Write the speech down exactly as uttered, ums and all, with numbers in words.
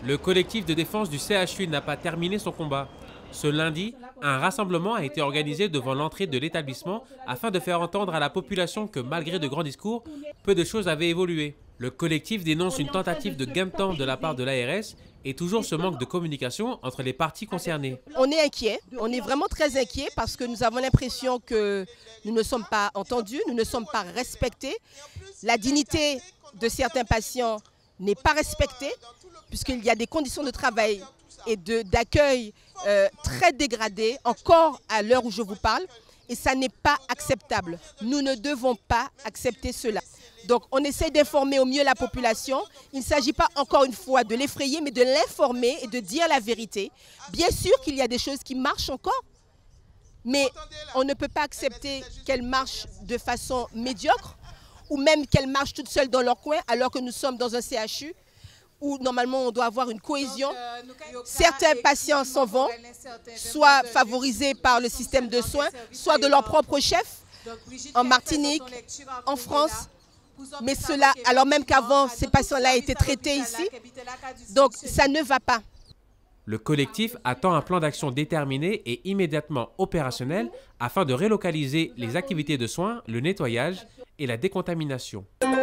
Le collectif de défense du C H U n'a pas terminé son combat. Ce lundi, un rassemblement a été organisé devant l'entrée de l'établissement afin de faire entendre à la population que malgré de grands discours, peu de choses avaient évolué. Le collectif dénonce une tentative de gain de temps de la part de l'A R S et toujours ce manque de communication entre les parties concernées. On est inquiet, on est vraiment très inquiet parce que nous avons l'impression que nous ne sommes pas entendus, nous ne sommes pas respectés. La dignité de certains patients n'est pas respectée puisqu'il y a des conditions de travail et d'accueil euh, très dégradées encore à l'heure où je vous parle et ça n'est pas acceptable. Nous ne devons pas accepter cela. Donc on essaie d'informer au mieux la population. Il ne s'agit pas encore une fois de l'effrayer, mais de l'informer et de dire la vérité. Bien sûr qu'il y a des choses qui marchent encore, mais on ne peut pas accepter qu'elles marchent de façon médiocre ou même qu'elles marchent toutes seules dans leur coin alors que nous sommes dans un C H U où normalement on doit avoir une cohésion. Certains patients s'en vont, soit favorisés par le système de soins, soit de leur propre chef, en Martinique, en France. Mais cela, alors même qu'avant, ces patients-là étaient traités ici, donc ça ne va pas. Le collectif attend un plan d'action déterminé et immédiatement opérationnel afin de relocaliser les activités de soins, le nettoyage et la décontamination.